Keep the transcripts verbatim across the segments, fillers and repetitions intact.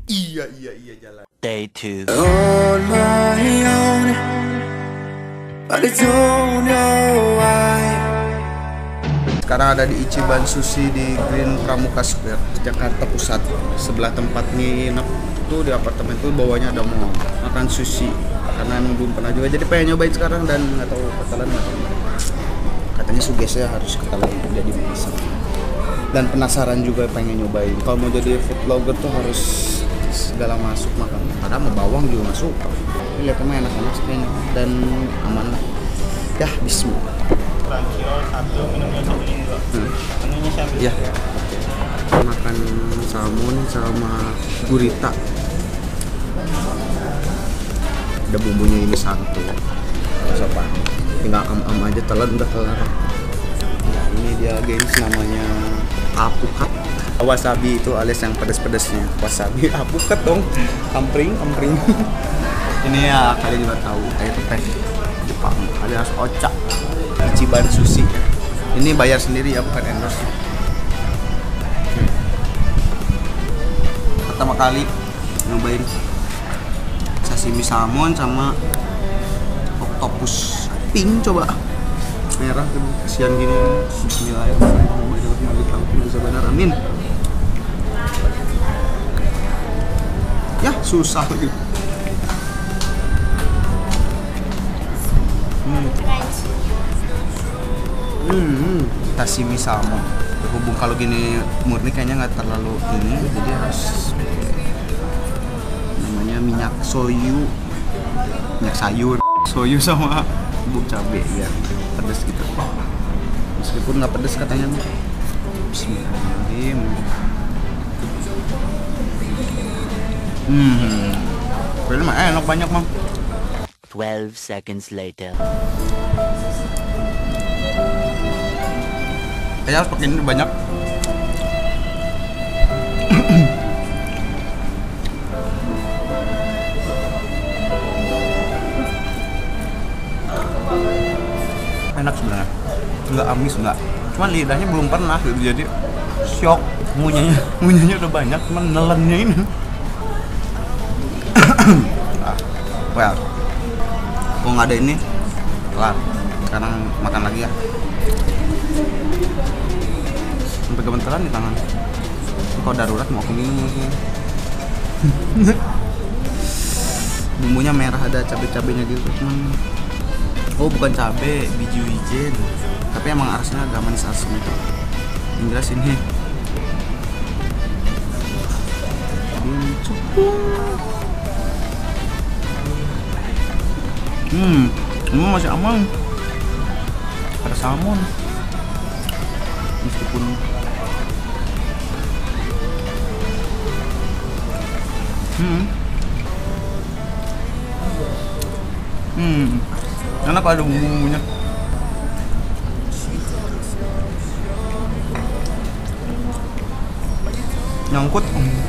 Iya iya iya jalan. Day two. On my own, but I don't know why. Sekarang ada di Ichiban Sushi di Green Pramuka Square, Jakarta Pusat. Sebelah tempat nginep tuh di apartemen tuh bawahnya ada mall. Makan sushi karena emang belum pernah juga, jadi pengen nyobain sekarang dan nggak tahu ketalan nggak tahu. Katanya sugesnya harus ketalan jadi bisa. Dan penasaran juga pengen nyobain. Kalau mau jadi food vlogger tuh harus segala masuk makan. Padahal mau bawang juga masuk. Ini lihat emang enak-enak sekalian dan aman lah. Ya, bismillah. Crunchy roll satu, minumnya satu ini dua. Hmm. Menunya saya ambil. Ya. Makan salmon sama gurita. Ada bumbunya ini santu. Terus apa? Tinggal am-am aja, telan udah kelar. Nah, ini dia gengs namanya apukat. Wasabi itu alias yang pedas-pedasnya. Wasabi apukat dong. Kampring, kampring. Ini ya kalian juga tahu, kayak itu teh Jepang alias ocha. Ichiban Sushi. Ini bayar sendiri ya, bukan endorse. Hmm. Pertama kali nyobain sashimi salmon sama octopus pink, coba merah tuh kesian gini. Bismillahirrahmanirrahim. Bisa benar, amin. Ya susah lagi. Hmm. Hmm, sashimi salmon. Berhubung kalau gini murni kayaknya nggak terlalu ini, jadi harus namanya minyak soyu, minyak sayur, soyu sama bubuk cabai ya, pedas gitu. Meskipun nggak pedas katanya. Bismillahirrahmanirrahim. Hmm, kayaknya mah enak banyak mah. Twelve seconds later. Kayaknya harus pakai ini banyak. Enak sebenarnya, nggak amis nggak. Cuman lidahnya belum pernah gitu, jadi shock. Ngunyahnya, ngunyahnya udah banyak, cuman nelennya ini. Ah, well, kalau nggak ada ini, kelar. Sekarang makan lagi ya. Sampai gemeteran di tangan. Kalau darurat mau aku minum lagi. Bumbunya merah, ada cabai-cabainya gitu, cuman oh bukan cabai, biji wijen. Tapi emang rasanya agak manis asam itu. Yang jelas ini. Hmm, Hmm, ini masih aman. Ada salmon. Meskipun Hmm. Hmm. Enak ada bumbu-bumbunya. Nyangkut.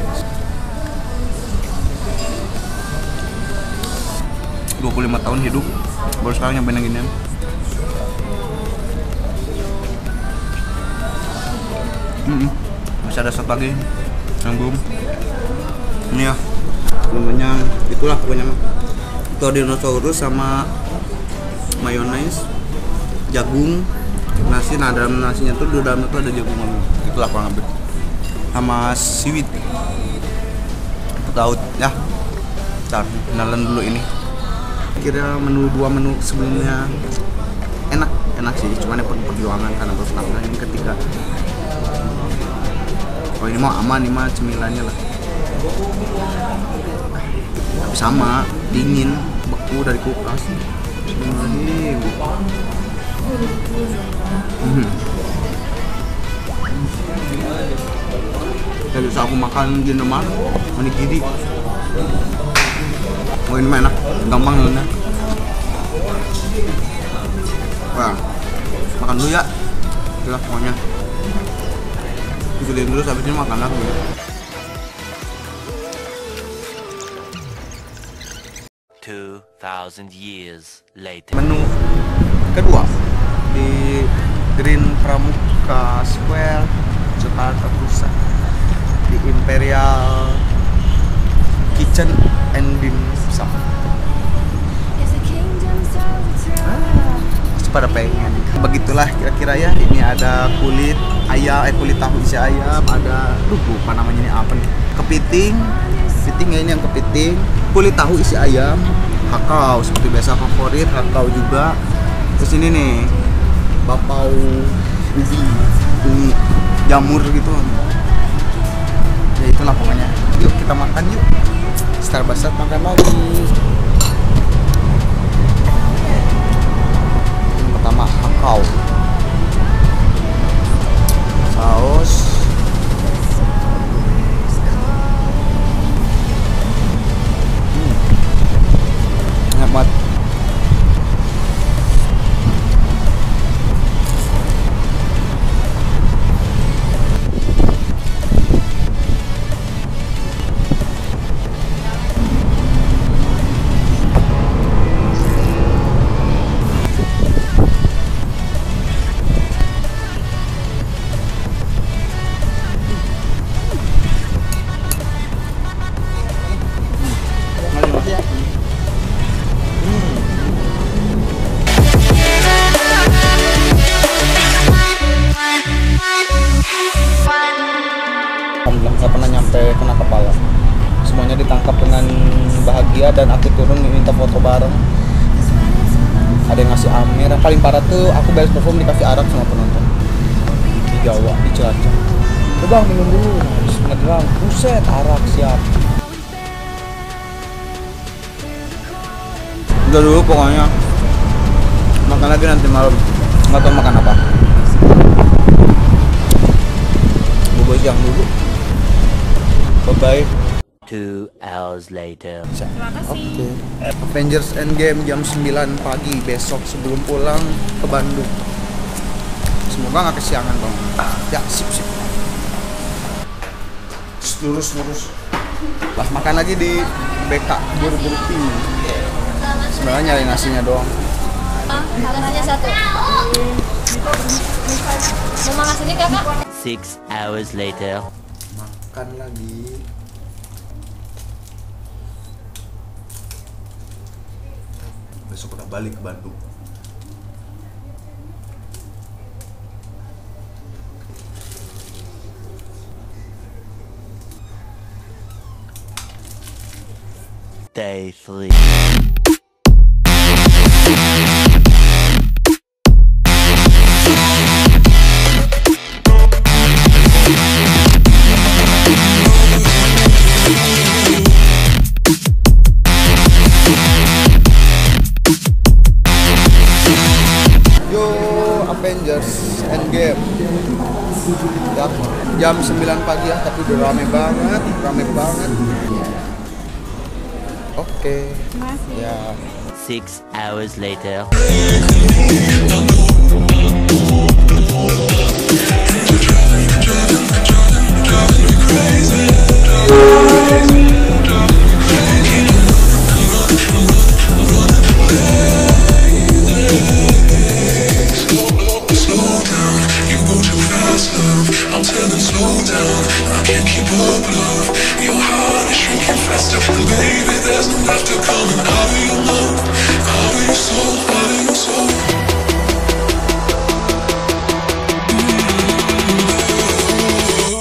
dua puluh lima tahun hidup, baru sekarang nyobain yang ginian. Hmm. Masih ada satu lagi yang belum. Ini ya, namanya itulah pokoknya. Todinosaurus sama mayones, jagung, nasi. Nah dalam nasinya tuh, di dalamnya tuh ada jagung. Itulah kurang lebih. Sama seaweed. Tahu ya. Ntar kenalan dulu ini. Kira menu dua menu sebelumnya enak, enak sih. Cuman ya perlu perjuangan karena baru pertama ini ketika. Oh ini mau aman, ini mah cemilannya lah. Tapi sama, dingin, beku dari kulkas. Bismillahirrahmanirrahim. Hmm. Jadi bisa aku makan di rumah, onigiri. Oh ini mah enak, gampang ngelunya. Wah, makan dulu ya. Itulah pokoknya. Giliran dulu, habis ini makan lagi. Two thousand years later. Menu kedua di Green Pramuka Square, Jakarta Pusat, di Imperial kitchen and dimsum. Pasti pada pengen. Begitulah kira-kira ya. Ini ada kulit ayam, eh kulit tahu isi ayam, ada duh lupa namanya ini apa nih? Kepiting. Kepiting ya, ini yang kepiting. Kulit tahu isi ayam, hakau seperti biasa favorit, hakau juga. Terus ini nih bapau ubi, ubi jamur gitu. Ya itulah pokoknya. Yuk kita makan yuk. Star Basat makan lagi. Yang pertama hakau. Saus. Hmm. Enak banget. Nggak pernah nyampe kena kepala, semuanya ditangkap dengan bahagia dan aku turun minta foto bareng. Ada yang ngasih Amir, yang paling parah tuh aku beres perform dikasih arak sama penonton di Jawa, di Cilacap. Coba minum dulu, habis ngedram, buset arak siap. Udah dulu pokoknya, makan lagi nanti malam, nggak tahu makan apa. Bobo siang dulu. Bye-bye. Two hours later. Oke. Okay. Avengers Endgame jam sembilan pagi besok sebelum pulang ke Bandung. Semoga nggak kesiangan bang. Ya sip sip. Lurus lurus. Lah makan lagi di B K Buru-Buru King. Sebenarnya nyari nasinya doang. Nasinya satu. Mau makan sini kakak? Six hours later. Makan lagi. Besok udah balik ke Bandung. Day three. Avengers Endgame ya, jam sembilan pagi ya, tapi udah rame banget, rame banget. Oke, okay. Ya. Six hours later. I'm telling slow down, I can't keep up, love. Your heart is shrinking faster, baby. There's no laughter coming out of your mouth, out of your soul, out of your soul.